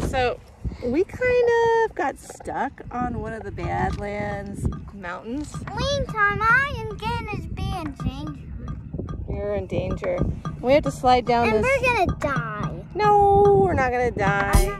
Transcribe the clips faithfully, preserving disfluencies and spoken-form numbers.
So we kind of got stuck on one of the Badlands mountains. Meantime, I am getting be in danger. We're in danger. We have to slide down and this. And we're gonna die. No, we're not gonna die.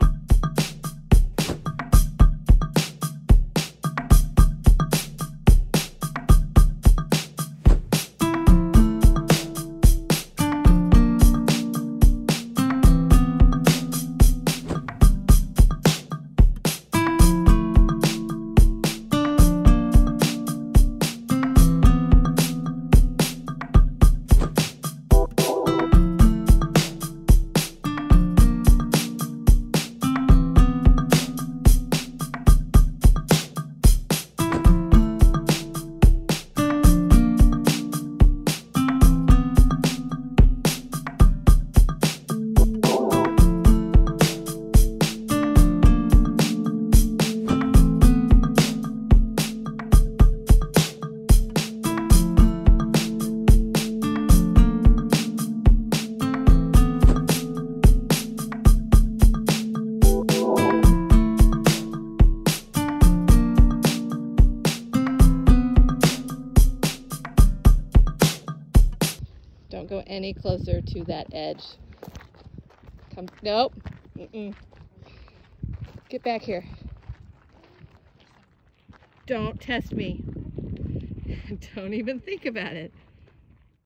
Don't go any closer to that edge. Come, nope. Mm-mm. Get back here. Don't test me. Don't even think about it.